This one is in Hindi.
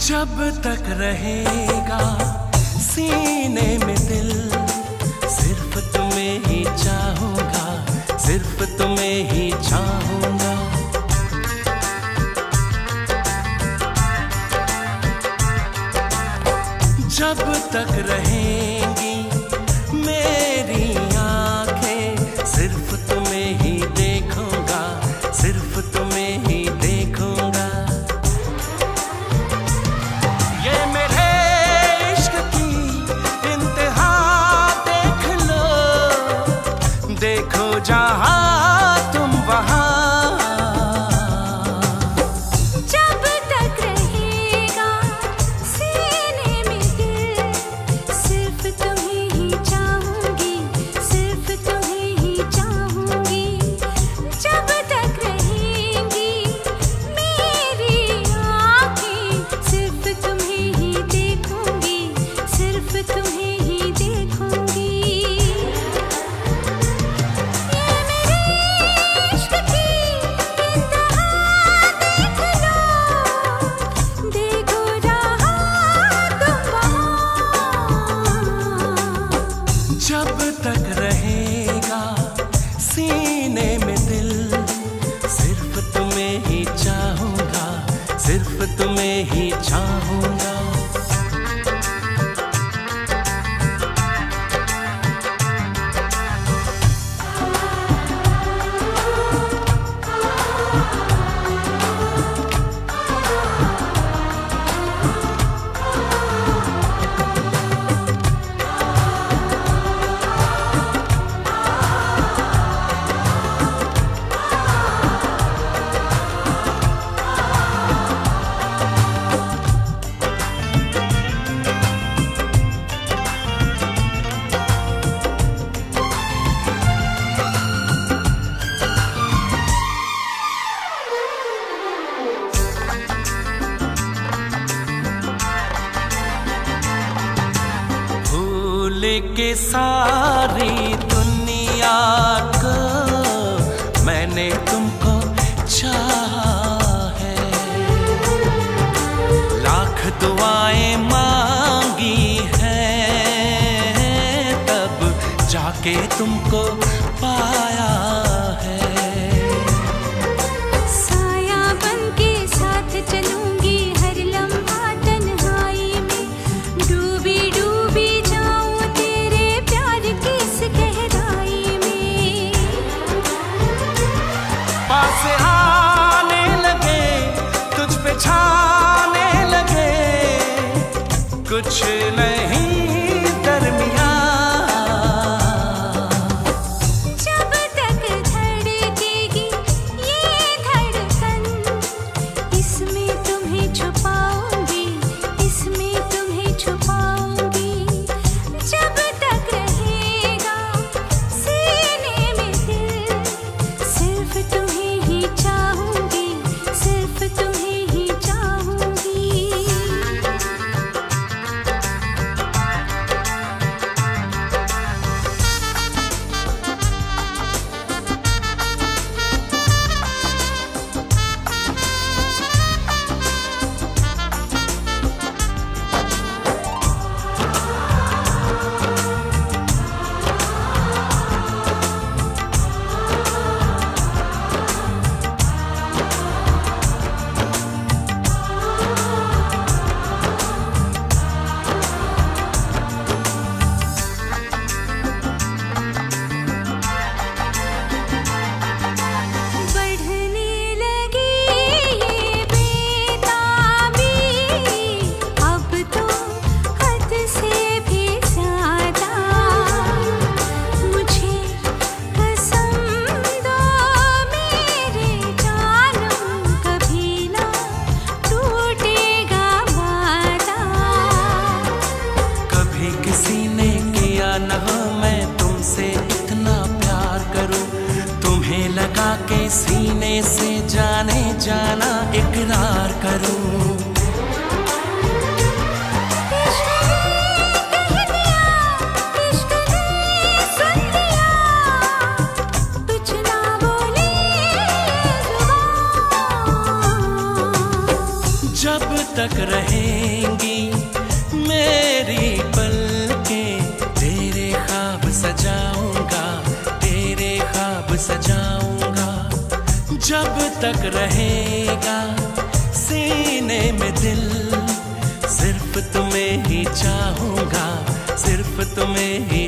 जब तक रहेगा सीने में दिल, सिर्फ तुम्हें ही चाहूंगा, सिर्फ तुम्हें ही चाहूंगा। जब तक रहेंगी मेरी आंखें, सिर्फ तुम्हें ही देखूंगा, सिर्फ तुम्हें ही देखूंगा। ये मेरे इश्क की इंतहा देख लो, देखो जहां तुम वहां। जब तक रहेगा सीने में दिल, सिर्फ तुम्हें ही चाहूंगा, सिर्फ तुम्हें ही चाहूंगा। के सारी दुनिया को मैंने तुमको चाहा है, लाख दुआएं मांगी हैं, तब जाके तुमको पाया है। साया बन के साथ चलूंगी हर लम्हा तन्हाई में, डूबी डूबी पास आने लगे, तुझ पे छाने लगे, कुछ नहीं दरमियां। जब तक धड़केगी ये धड़कन, इसमें तुम्हें छुपाऊंगी, इसमें तुम्हें छुपाऊंगी। जब तक रहेगा सीने में दिल, सिर्फ तुम्हें ही चाहूंगी, सिर्फ तुम्हें ही चाहूंगी। किसी ने किया न हो मैं तुमसे इतना प्यार करूं, तुम्हें लगा के सीने से जाने जाना इकरार करूं। जब तक रहेंगी मेरी पलकें, तेरे ख्वाब सजाऊंगा, तेरे ख्वाब सजाऊंगा। जब तक रहेगा सीने में दिल, सिर्फ तुम्हें ही चाहूंगा, सिर्फ तुम्हें ही